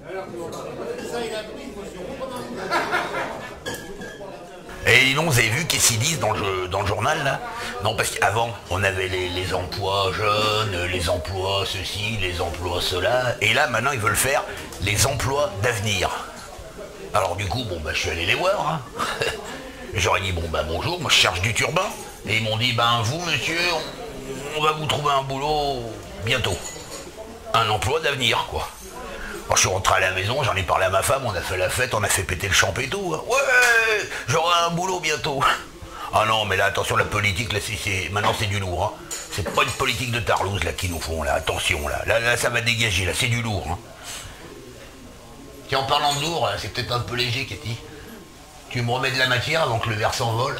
Et non, vous avez vu qu'est-ce qu'ils disent dans le journal là? Non, parce qu'avant, on avait les emplois jeunes, les emplois ceci, les emplois cela, et là maintenant ils veulent faire les emplois d'avenir. Alors du coup, bon bah je suis allé les voir, hein. J'aurais dit bon bah bonjour, moi je cherche du turbin. Et ils m'ont dit ben vous monsieur, on va vous trouver un boulot bientôt. Un emploi d'avenir quoi. Alors, je suis rentré à la maison, j'en ai parlé à ma femme, on a fait la fête, on a fait péter le champ et tout. Ouais, j'aurai un boulot bientôt. Ah non, mais là, attention, la politique, là, maintenant c'est du lourd. Hein. C'est pas une politique de tarlouse, là, qu'ils nous font, là. Attention, là. Là, ça va dégager, là, c'est du lourd. Hein. Tiens, en parlant de lourd, c'est peut-être un peu léger, Cathy. Tu me remets de la matière avant que le verre s'envole?